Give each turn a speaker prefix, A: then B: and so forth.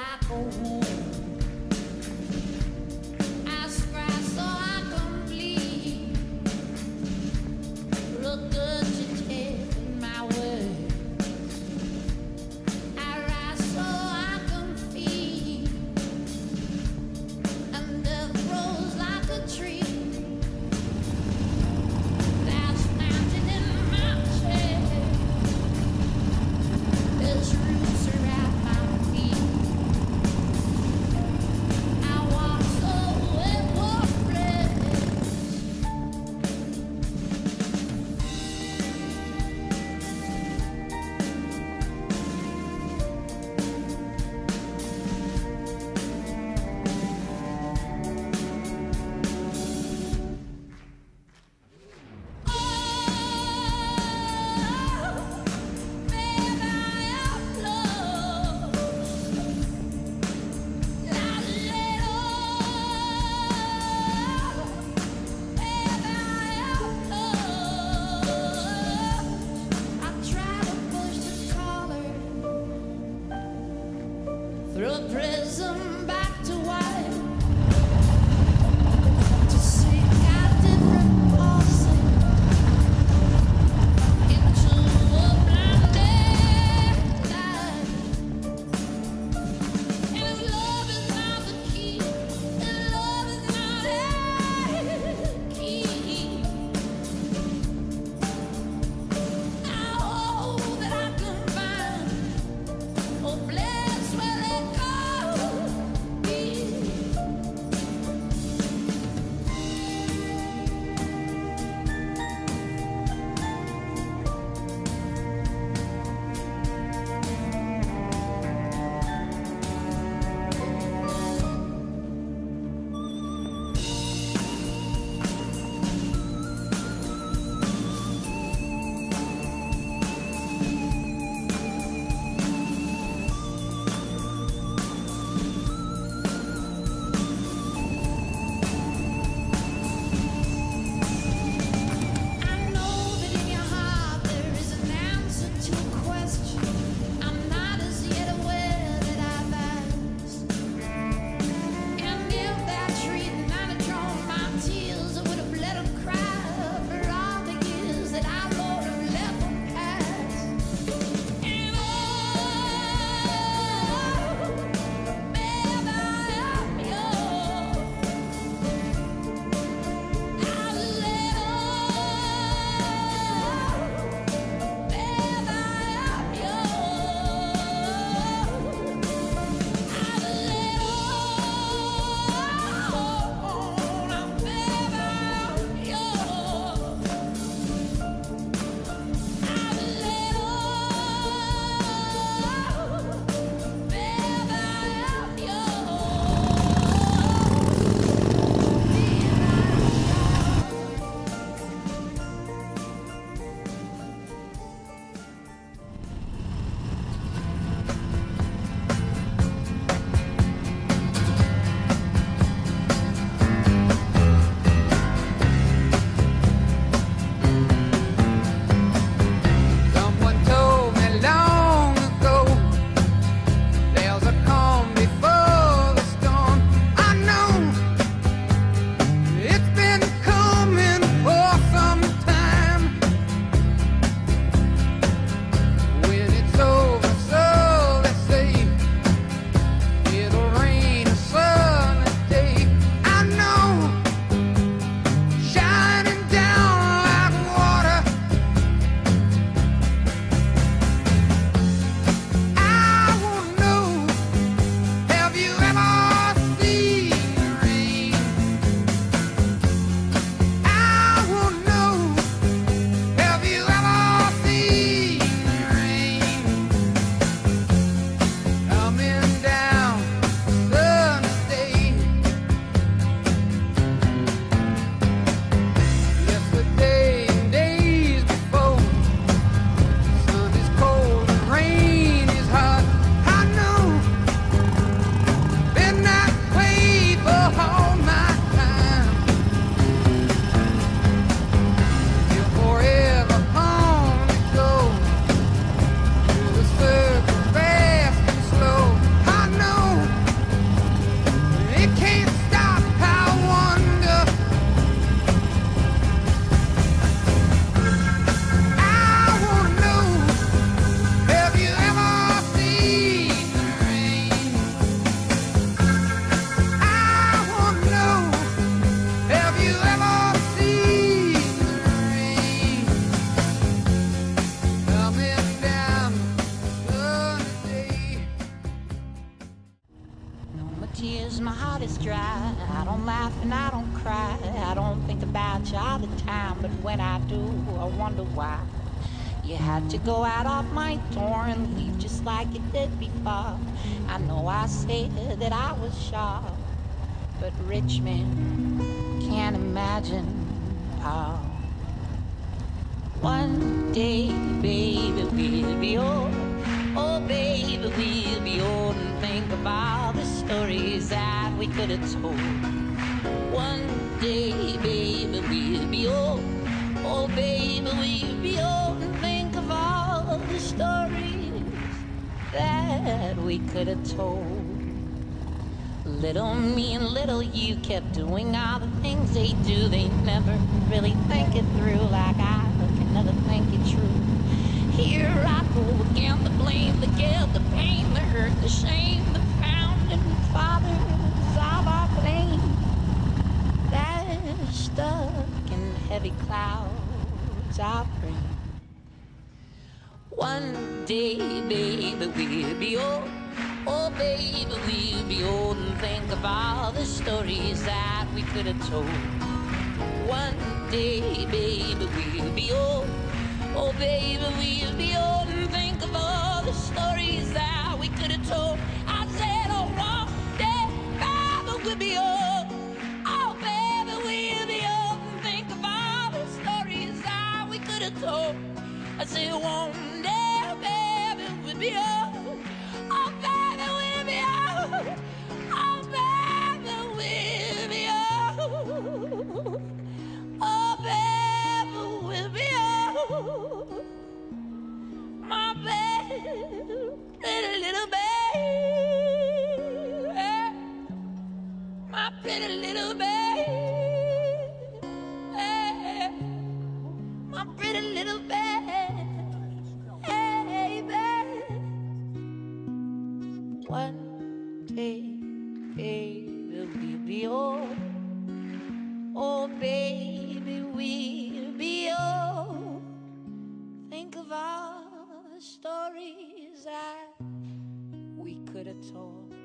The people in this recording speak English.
A: like a wound. I scratch so I can bleed, regurgitating my words. I rise so I can feed, and death grows like a tree. That's mounted in my chest. There's roots around my feet. I walk so effortless. Through a prism back to white, to seek out different pulses into a blinded light. And if love is not the key, then love is not a key. I hope that I can find a place where they go. tears, my heart is dry. I don't laugh and I don't cry. I don't think about you all the time, but when I do, I wonder why. You had to go out off my door and leave just like you did before. I know I said that I was sharp, but rich men can't imagine how. One day, baby, we'll be old. Oh, baby, we'll be old and think of all the stories that we could have told. One day, baby, we'll be old. Oh, baby, we'll be old and think of all the stories that we could have told. Little me and little you kept doing all the things they do. They never really think it through like I can never think it true. Here I go again, the blame, the guilt, the pain, the hurt, the shame, the founding fathers of our flame. They're stuck in heavy clouds of rain. One day, baby, we'll be old. Oh, baby, we'll be old and think of all the stories that we could have told. One day, baby, we'll be old. Oh, baby, we'll be old and think of all the stories that we could have told. I said, oh, one day, baby, we'll be old. Oh, baby, we'll be old and think of all the stories that we could have told. I said, one day, baby, we'll be old. Oh, baby, we'll be old. Oh, baby, we'll be old. Oh, baby, we'll be old. My baby, pretty little baby. My pretty little baby. My pretty little baby. One day, baby, we'll be old. Oh, baby, we'll be old. Think of all the stories that we could have told.